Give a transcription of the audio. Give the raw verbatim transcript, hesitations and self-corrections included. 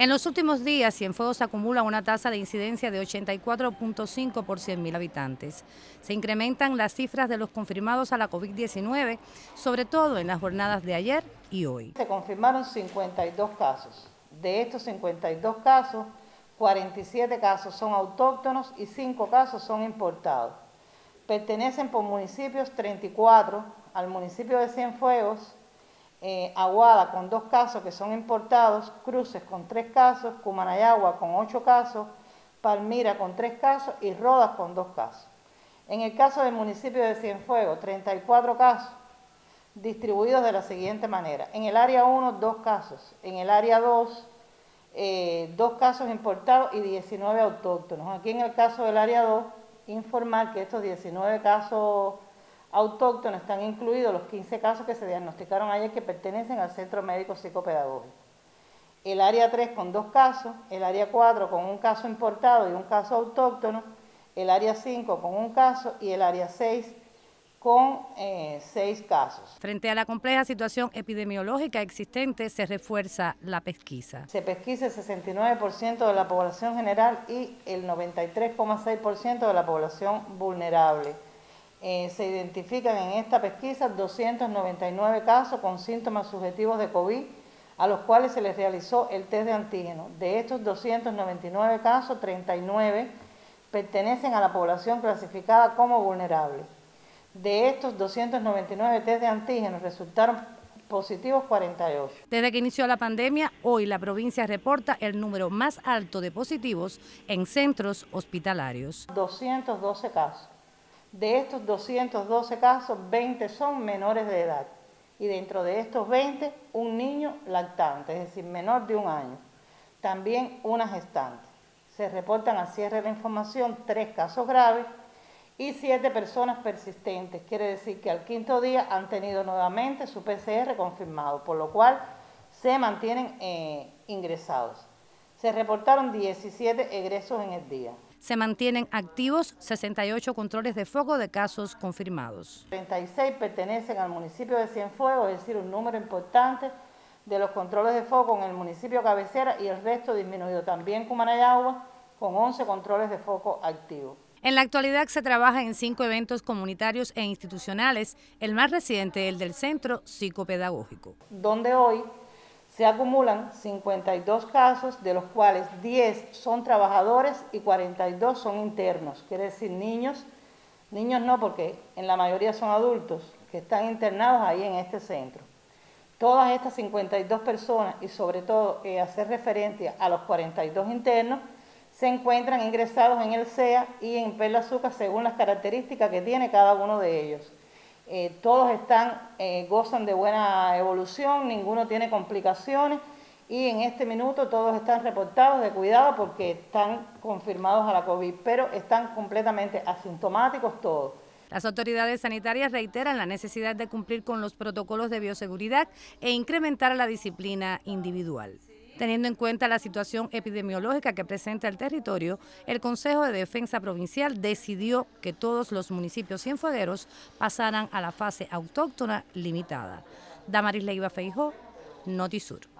En los últimos días, Cienfuegos acumula una tasa de incidencia de ochenta y cuatro punto cinco por cien mil habitantes. Se incrementan las cifras de los confirmados a la COVID diecinueve, sobre todo en las jornadas de ayer y hoy. Se confirmaron cincuenta y dos casos. De estos cincuenta y dos casos, cuarenta y siete casos son autóctonos y cinco casos son importados. Pertenecen por municipios treinta y cuatro al municipio de Cienfuegos, Eh, Aguada con dos casos que son importados, Cruces con tres casos, Cumanayagua con ocho casos, Palmira con tres casos y Rodas con dos casos. En el caso del municipio de Cienfuegos, treinta y cuatro casos distribuidos de la siguiente manera. En el área uno, dos casos. En el área dos, eh, dos casos importados y diecinueve autóctonos. Aquí en el caso del área dos, informar que estos diecinueve casos autóctonos están incluidos los quince casos que se diagnosticaron ayer que pertenecen al Centro Médico Psicopedagógico. El área tres con dos casos, el área cuatro con un caso importado y un caso autóctono, el área cinco con un caso y el área seis con eh, seis casos. Frente a la compleja situación epidemiológica existente, se refuerza la pesquisa. Se pesquisa el sesenta y nueve por ciento de la población general y el noventa y tres coma seis por ciento de la población vulnerable. Eh, se identifican en esta pesquisa doscientos noventa y nueve casos con síntomas subjetivos de COVID, a los cuales se les realizó el test de antígeno. De estos doscientos noventa y nueve casos, treinta y nueve pertenecen a la población clasificada como vulnerable. De estos doscientos noventa y nueve test de antígenos resultaron positivos cuarenta y ocho. Desde que inició la pandemia, hoy la provincia reporta el número más alto de positivos en centros hospitalarios. doscientos doce casos. De estos doscientos doce casos, veinte son menores de edad y dentro de estos veinte, un niño lactante, es decir, menor de un año. También una gestante. Se reportan al cierre de la información tres casos graves y siete personas persistentes. Quiere decir que al quinto día han tenido nuevamente su P C R confirmado, por lo cual se mantienen eh, ingresados. Se reportaron diecisiete egresos en el día. Se mantienen activos sesenta y ocho controles de foco de casos confirmados. treinta y seis pertenecen al municipio de Cienfuegos, es decir, un número importante de los controles de foco en el municipio cabecera y el resto disminuido. También Cumanayagua con once controles de foco activos. En la actualidad se trabaja en cinco eventos comunitarios e institucionales, el más reciente el del Centro Psicopedagógico. Donde hoy se acumulan cincuenta y dos casos, de los cuales diez son trabajadores y cuarenta y dos son internos, quiere decir niños, niños no porque en la mayoría son adultos que están internados ahí en este centro. Todas estas cincuenta y dos personas y sobre todo eh, hacer referencia a los cuarenta y dos internos, se encuentran ingresados en el C E A y en Perla Azúcar según las características que tiene cada uno de ellos. Eh, todos están, eh, gozan de buena evolución, ninguno tiene complicaciones y en este minuto todos están reportados de cuidado porque están confirmados a la COVID, pero están completamente asintomáticos todos. Las autoridades sanitarias reiteran la necesidad de cumplir con los protocolos de bioseguridad e incrementar la disciplina individual. Teniendo en cuenta la situación epidemiológica que presenta el territorio, el Consejo de Defensa Provincial decidió que todos los municipios cienfuegueros pasaran a la fase autóctona limitada. Damaris Leiva Feijó, Notisur.